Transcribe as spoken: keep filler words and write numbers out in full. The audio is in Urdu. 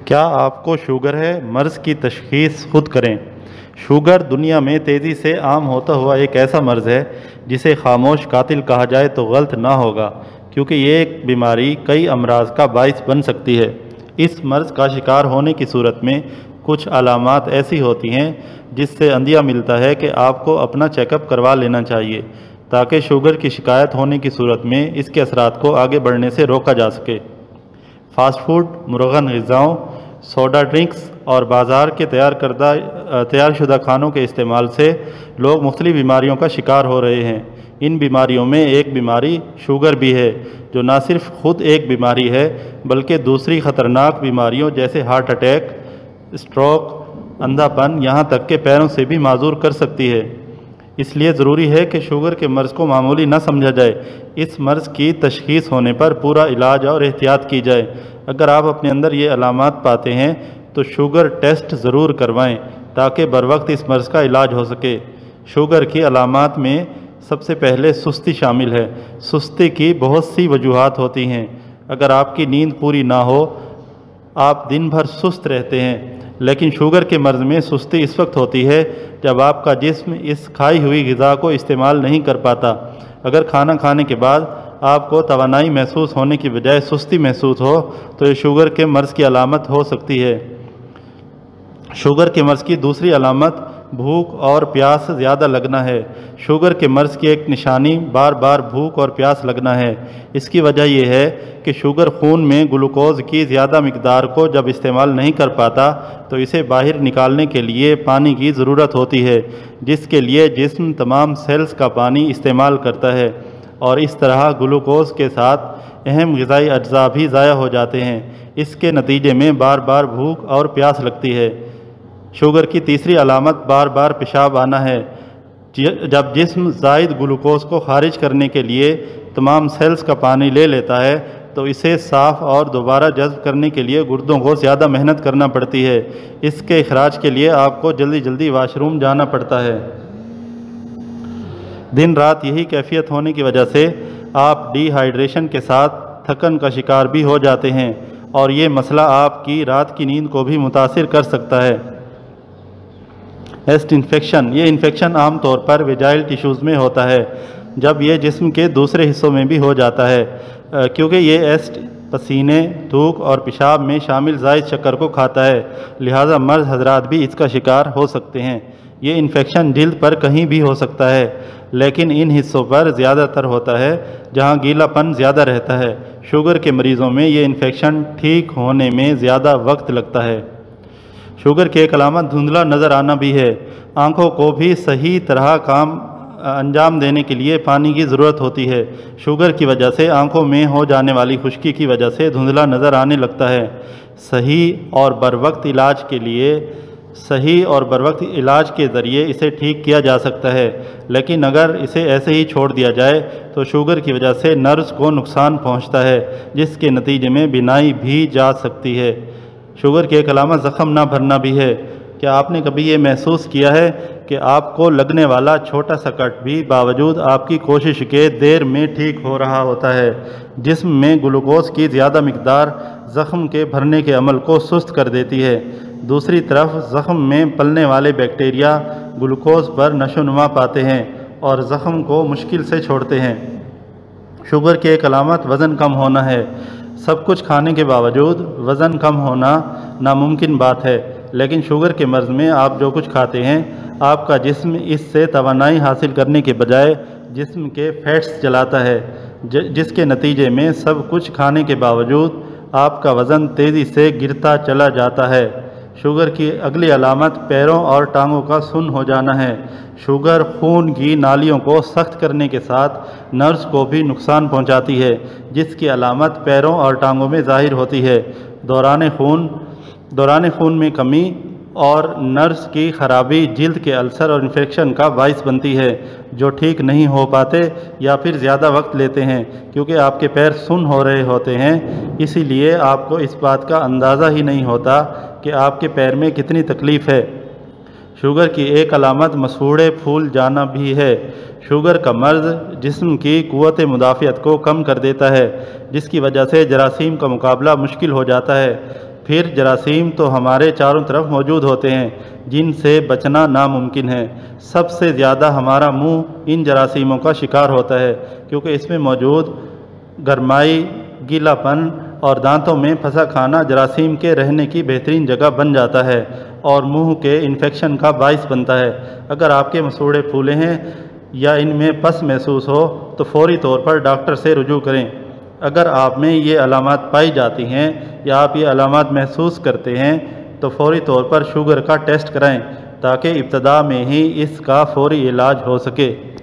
کیا آپ کو شوگر ہے؟ مرض کی تشخیص خود کریں۔ شوگر دنیا میں تیزی سے عام ہوتا ہوا ایک ایسا مرض ہے جسے خاموش قاتل کہا جائے تو غلط نہ ہوگا، کیونکہ یہ ایک بیماری کئی امراض کا باعث بن سکتی ہے۔ اس مرض کا شکار ہونے کی صورت میں کچھ علامات ایسی ہوتی ہیں جس سے اندیہ ملتا ہے کہ آپ کو اپنا چیک اپ کروا لینا چاہیے تاکہ شوگر کی شکایت ہونے کی صورت میں اس کے اثرات کو آگے بڑھنے سے روکا جا سکے۔ فاسٹ فوڈ، مرغن غذاؤں، سوڈا ڈرنکس اور بازار کے تیار کردہ تیار شدہ کھانوں کے استعمال سے لوگ مختلف بیماریوں کا شکار ہو رہے ہیں۔ ان بیماریوں میں ایک بیماری شوگر بھی ہے، جو نہ صرف خود ایک بیماری ہے بلکہ دوسری خطرناک بیماریوں جیسے ہارٹ اٹیک، اسٹروک، اندھا پن، یہاں تک کہ پیروں سے بھی معذور کر سکتی ہے۔ اس لیے ضروری ہے کہ شوگر کے مرض کو معمولی نہ سمجھا جائے۔ اس مرض کی تشخیص ہونے پر پورا علاج اور احتیاط کی جائے۔ اگر آپ اپنے اندر یہ علامات پاتے ہیں تو شوگر ٹیسٹ ضرور کروائیں تاکہ بروقت اس مرض کا علاج ہو سکے۔ شوگر کی علامات میں سب سے پہلے سستی شامل ہے۔ سستی کی بہت سی وجوہات ہوتی ہیں۔ اگر آپ کی نیند پوری نہ ہو، آپ دن بھر سست رہتے ہیں، لیکن شوگر کے مرض میں سستی اس وقت ہوتی ہے جب آپ کا جسم اس کھائی ہوئی غذا کو استعمال نہیں کر پاتا۔ اگر کھانا کھانے کے بعد آپ کو توانائی محسوس ہونے کی بجائے سستی محسوس ہو تو یہ شوگر کے مرض کی علامت ہو سکتی ہے۔ شوگر کے مرض کی دوسری علامت بھوک اور پیاس زیادہ لگنا ہے۔ شوگر کے مرض کی ایک نشانی بار بار بھوک اور پیاس لگنا ہے۔ اس کی وجہ یہ ہے کہ شوگر خون میں گلوکوز کی زیادہ مقدار کو جب استعمال نہیں کر پاتا تو اسے باہر نکالنے کے لیے پانی کی ضرورت ہوتی ہے، جس کے لیے جسم تمام سیلز کا پانی استعمال کرتا ہے، اور اس طرح گلوکوز کے ساتھ اہم غذائی اجزاء بھی ضائع ہو جاتے ہیں۔ اس کے نتیجے میں بار بار بھوک اور پیاس لگتی ہے۔ شوگر کی تیسری علامت بار بار پیشاب آنا ہے۔ جب جسم زائد گلوکوز کو خارج کرنے کے لیے تمام سیلز کا پانی لے لیتا ہے تو اسے صاف اور دوبارہ جذب کرنے کے لیے گردوں کو زیادہ محنت کرنا پڑتی ہے۔ اس کے اخراج کے لیے آپ کو جلدی جلدی واش روم جانا پڑتا ہے۔ دن رات یہی کیفیت ہونے کی وجہ سے آپ ڈی ہائیڈریشن کے ساتھ تھکن کا شکار بھی ہو جاتے ہیں، اور یہ مسئلہ آپ کی رات کی نیند کو بھی متاثر کر سکتا ہے۔ ایسٹ انفیکشن، یہ انفیکشن عام طور پر ویجائل ٹیشوز میں ہوتا ہے، جب یہ جسم کے دوسرے حصوں میں بھی ہو جاتا ہے، کیونکہ یہ ایسٹ پسینے، تھوک اور پیشاب میں شامل زائد شکر کو کھاتا ہے، لہٰذا مرد حضرات بھی اس کا شکار ہو سکتے ہیں۔ یہ انفیکشن جلد پر کہیں بھی ہو سکتا ہے، لیکن ان حصوں پر زیادہ تر ہوتا ہے جہاں گیلا پن زیادہ رہتا ہے۔ شوگر کے مریضوں میں یہ انفیکشن ٹھیک ہونے میں زیادہ وقت لگتا ہے۔ شوگر کی ایک علامت دھندلا نظر آنا بھی ہے۔ آنکھوں کو بھی صحیح طرح کام انجام دینے کے لیے پانی کی ضرورت ہوتی ہے۔ شوگر کی وجہ سے آنکھوں میں ہو جانے والی خشکی کی وجہ سے دھندلا نظر آنے لگتا ہے۔ صحیح اور بروقت علاج کے لیے صحیح اور بروقت علاج کے ذریعے اسے ٹھیک کیا جا سکتا ہے، لیکن اگر اسے ایسے ہی چھوڑ دیا جائے تو شوگر کی وجہ سے نروز کو نقصان پہنچتا ہے، جس کے نتیجے میں بینائی بھی جا سکتی ہے۔ شوگر کی ایک علامت زخم نہ بھرنا بھی ہے۔ کیا آپ نے کبھی یہ محسوس کیا ہے کہ آپ کو لگنے والا چھوٹا سا کٹ بھی باوجود آپ کی کوشش کے دیر میں ٹھیک ہو رہا ہوتا ہے؟ جسم میں گلوکوز کی زیادہ مقدار زخم کے بھرنے کے عمل کو سست کر دیتی ہے۔ دوسری طرف زخم میں پلنے والے بیکٹیریا گلوکوز پر نشو و نما پاتے ہیں اور زخم کو مشکل سے چھوڑتے ہیں۔ شوگر کی ایک علامت وزن کم ہونا ہے۔ سب کچھ کھانے کے باوجود وزن کم ہونا ناممکن بات ہے، لیکن شوگر کے مرض میں آپ جو کچھ کھاتے ہیں، آپ کا جسم اس سے توانائی حاصل کرنے کے بجائے جسم کے فیٹس جلاتا ہے، جس کے نتیجے میں سب کچھ کھانے کے باوجود آپ کا وزن تیزی سے گرتا چلا جاتا ہے۔ شوگر کی اگلی علامت پیروں اور ٹانگوں کا سن ہو جانا ہے۔ شوگر خون کی نالیوں کو سخت کرنے کے ساتھ نروز کو بھی نقصان پہنچاتی ہے، جس کی علامت پیروں اور ٹانگوں میں ظاہر ہوتی ہے۔ دوران خون دوران خون میں کمی اور نروز کی خرابی جلد کے السر اور انفیکشن کا باعث بنتی ہے، جو ٹھیک نہیں ہو پاتے یا پھر زیادہ وقت لیتے ہیں کیونکہ آپ کے پیر سن ہو رہے ہوتے ہیں۔ اسی لیے آپ کو اس بات کا اندازہ ہی نہیں ہوتا کہ آپ کے پیر میں کتنی تکلیف ہے۔ شوگر کی ایک علامت مسوڑھے پھول جانا بھی ہے۔ شوگر کا مرض جسم کی قوت مدافعت کو کم کر دیتا ہے، جس کی وجہ سے جراثیم کا مقابلہ مشکل ہو جاتا ہے۔ پھر جراثیم تو ہمارے چاروں طرف موجود ہوتے ہیں جن سے بچنا ناممکن ہے۔ سب سے زیادہ ہمارا منہ ان جراثیموں کا شکار ہوتا ہے کیونکہ اس میں موجود گرمائی، گیلا پن اور دانتوں میں پھنسا کھانا جراثیم کے رہنے کی بہترین جگہ بن جاتا ہے اور منہ کے انفیکشن کا باعث بنتا ہے۔ اگر آپ کے مسوڑے پھولے ہیں یا ان میں پس محسوس ہو تو فوری طور پر ڈاکٹر سے رجوع کریں۔ اگر آپ میں یہ علامات پائی جاتی ہیں یا آپ یہ علامات محسوس کرتے ہیں تو فوری طور پر شوگر کا ٹیسٹ کرائیں تاکہ ابتدا میں ہی اس کا فوری علاج ہو سکے۔